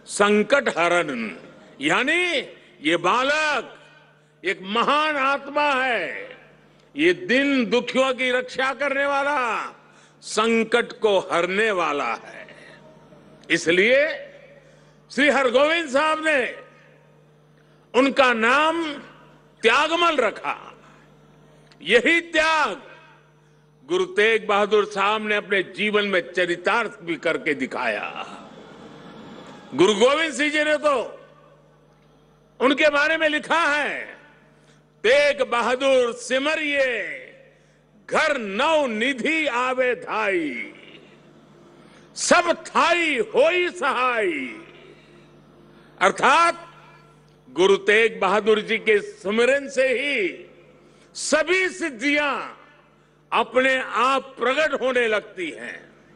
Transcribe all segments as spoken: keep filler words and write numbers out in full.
संकट हरण, यानी ये बालक एक महान आत्मा है। ये दिन दुखियों की रक्षा करने वाला, संकट को हरने वाला है। इसलिए श्री हरगोविंद साहब ने उनका नाम त्यागमल रखा। यही त्याग गुरु तेग बहादुर साहब ने अपने जीवन में चरितार्थ भी करके दिखाया। गुरु गोविंद सिंह जी ने तो उनके बारे में लिखा है, तेग बहादुर सिमरिए घर नव निधि आवे धाई, सब थाई होई सहाय। अर्थात गुरु तेग बहादुर जी के स्मरण से ही सभी सिद्धियां अपने आप प्रकट होने लगती हैं।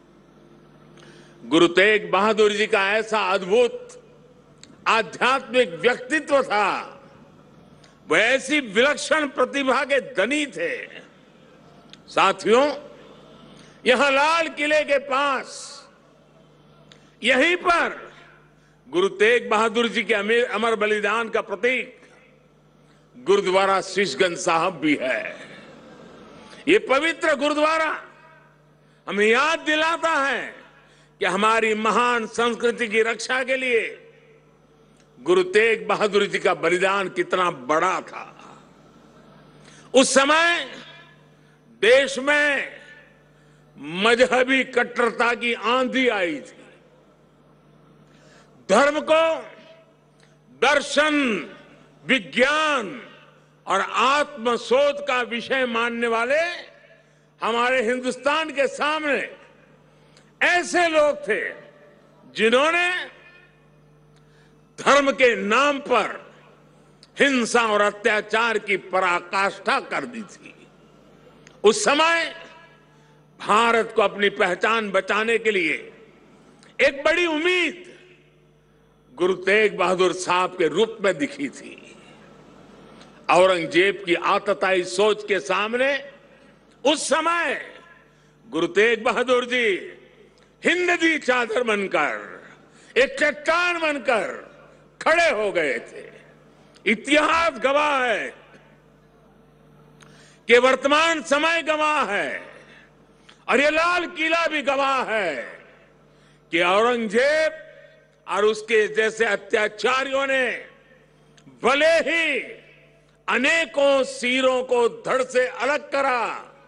गुरु तेग बहादुर जी का ऐसा अद्भुत आध्यात्मिक व्यक्तित्व था, वह ऐसी विलक्षण प्रतिभा के धनी थे। साथियों, यहां लाल किले के पास, यहीं पर गुरु तेग बहादुर जी के अमर बलिदान का प्रतीक गुरुद्वारा शीशगंज साहब भी है। ये पवित्र गुरुद्वारा हमें याद दिलाता है कि हमारी महान संस्कृति की रक्षा के लिए गुरु तेग बहादुर जी का बलिदान कितना बड़ा था। उस समय देश में मजहबी कट्टरता की आंधी आई थी। धर्म को दर्शन, विज्ञान और आत्मशोध का विषय मानने वाले हमारे हिंदुस्तान के सामने ऐसे लोग थे जिन्होंने धर्म के नाम पर हिंसा और अत्याचार की पराकाष्ठा कर दी थी। उस समय भारत को अपनी पहचान बचाने के लिए एक बड़ी उम्मीद गुरु तेग बहादुर साहब के रूप में दिखी थी। औरंगजेब की आतताई सोच के सामने उस समय गुरु तेग बहादुर जी हिंद दी चादर बनकर, एक चट्टान बनकर खड़े हो गए थे। इतिहास गवाह है कि वर्तमान समय गवाह है और ये लाल किला भी गवाह है कि औरंगजेब और उसके जैसे अत्याचारियों ने भले ही अनेकों सिरों को धड़ से अलग करा,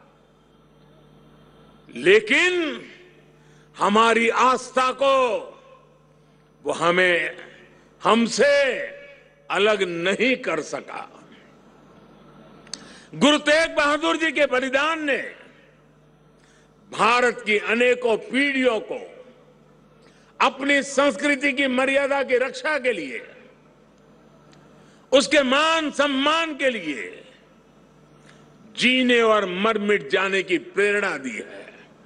लेकिन हमारी आस्था को वो हमें हमसे अलग नहीं कर सका। गुरु तेग बहादुर जी के बलिदान ने भारत की अनेकों पीढ़ियों को अपनी संस्कृति की मर्यादा की रक्षा के लिए, उसके मान सम्मान के लिए जीने और मर मिट जाने की प्रेरणा दी है।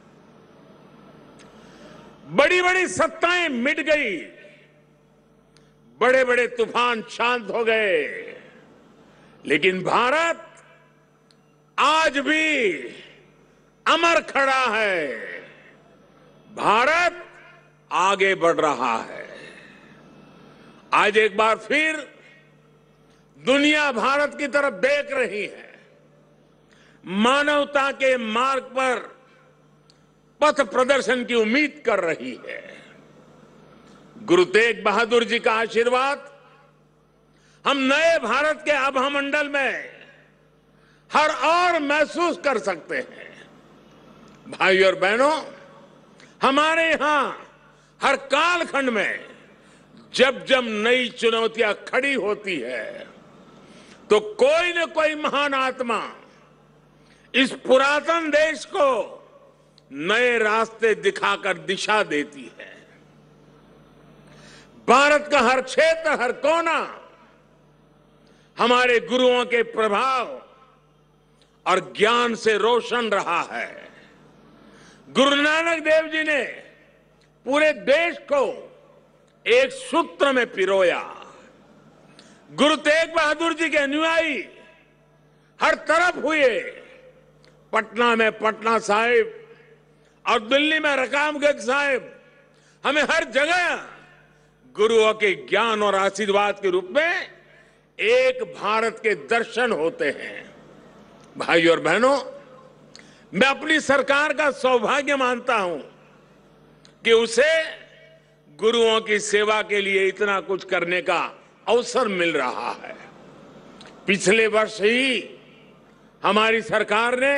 बड़ी बड़ी सत्ताएं मिट गई, बड़े बड़े तूफान शांत हो गए, लेकिन भारत आज भी अमर खड़ा है। भारत आगे बढ़ रहा है। आज एक बार फिर दुनिया भारत की तरफ देख रही है। मानवता के मार्ग पर पथ प्रदर्शन की उम्मीद कर रही है। गुरु तेग बहादुर जी का आशीर्वाद हम नए भारत के आभामंडल में हर और महसूस कर सकते हैं। भाई और बहनों, हमारे यहां हर कालखंड में जब जब नई चुनौतियां खड़ी होती है तो कोई न कोई महान आत्मा इस पुरातन देश को नए रास्ते दिखाकर दिशा देती है। भारत का हर क्षेत्र, हर कोना हमारे गुरुओं के प्रभाव और ज्ञान से रोशन रहा है। गुरु नानक देव जी ने पूरे देश को एक सूत्र में पिरोया। गुरु तेग बहादुर जी के अनुयायी हर तरफ हुए। पटना में पटना साहिब और दिल्ली में रकामगंज साहिब, हमें हर जगह गुरुओं के ज्ञान और आशीर्वाद के रूप में एक भारत के दर्शन होते हैं। भाई और बहनों, मैं अपनी सरकार का सौभाग्य मानता हूं कि उसे गुरुओं की सेवा के लिए इतना कुछ करने का अवसर मिल रहा है। पिछले वर्ष ही हमारी सरकार ने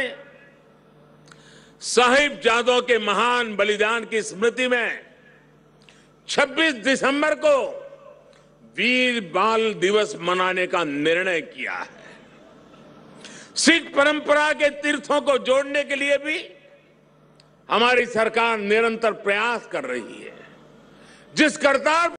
साहिबजादों के महान बलिदान की स्मृति में छब्बीस दिसंबर को वीर बाल दिवस मनाने का निर्णय किया है। सिख परंपरा के तीर्थों को जोड़ने के लिए भी हमारी सरकार निरंतर प्रयास कर रही है। जिस करतार